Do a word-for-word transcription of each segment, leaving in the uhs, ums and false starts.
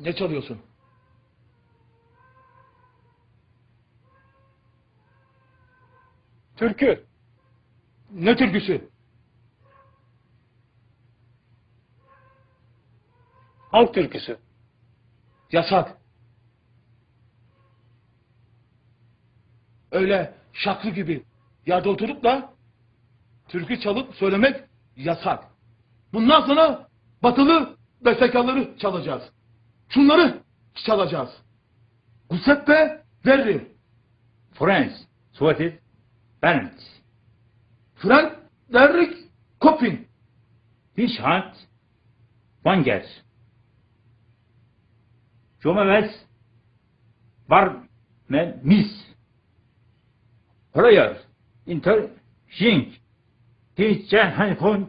Ne çalıyorsun? Türkü. Ne türküsü? Halk türküsü. Yasak. Öyle şaklı gibi yerde oturup da türkü çalıp söylemek yasak. Bundan sonra batılı bestekarları çalacağız. Şunları çalacağız. Giuseppe Verdi. Franz, what is Bernd? Frank Derrick Coppin. Richard Wagner. Jomeves Var men Mis. Player Inter Jink. Teacher Hanfunk.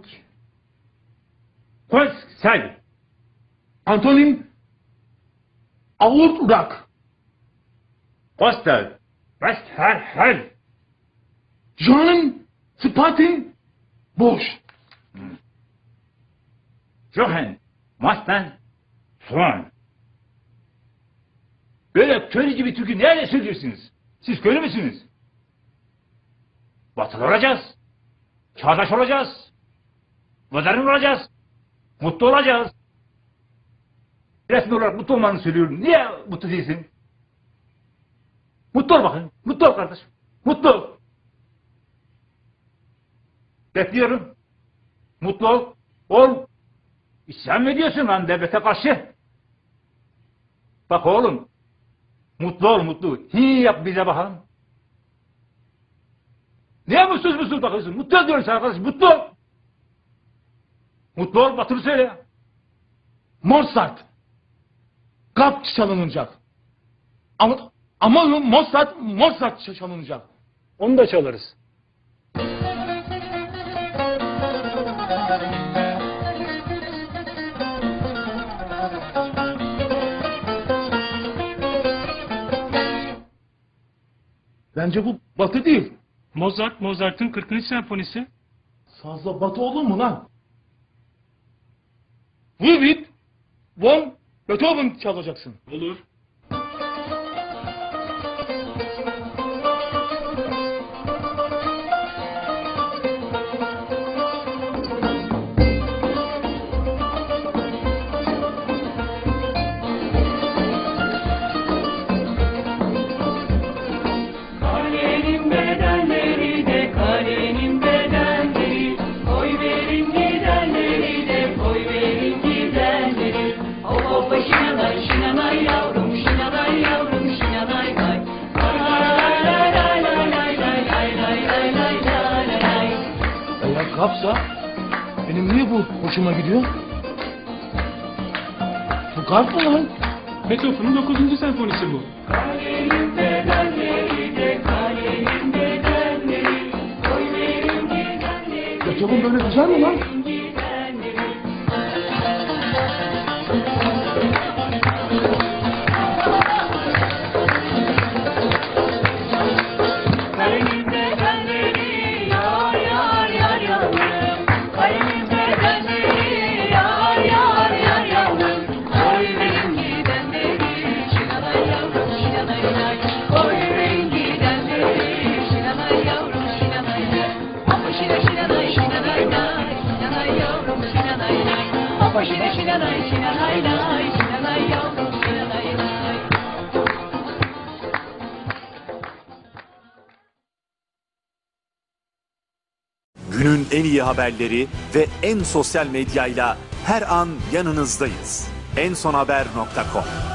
Kosk Sel. Antonin Aurrak. Kostel. Westherhel. John Spatin Boş. Johan Mastan Swan. Böyle köylü gibi türkü nerede söylüyorsunuz? Siz köylü müsünüz? Batılı olacağız. Çağdaş olacağız. Modern olacağız. Mutlu olacağız. Resmi olarak mutlu olmanı söylüyorum. Niye mutlu değilsin? Mutlu ol bakın. Mutlu ol kardeşim. Mutlu ol. Bekliyorum. Mutlu ol. Ol. İsyan mı ediyorsun lan devlete karşı? Bak oğlum. Mutlu ol mutlu. Hi yap bize bakalım. Niye mutsuz mutsuz bakıyorsun? Mutlu ol diyorum sana arkadaş. Mutlu ol. Mutlu ol. Batılı söyle. Mozart. Gap çalınacak. Ama ama Mozart Mozart çalınacak. Onu da çalarız. Bence bu batı değil. Mozart, Mozart'ın kırkıncı senfonisi. Sazla batı olur mu lan? Ludwig von Beethoven çalacaksın. Olur. Kapsa benim niye bu hoşuma gidiyor? Bu garp mı lan? Beethoven'ın dokuzuncu senfonisi bu. Beethoven böyle güzel mi lan? Günün en iyi haberleri ve en sosyal medyayla her an yanınızdayız. en son haber nokta com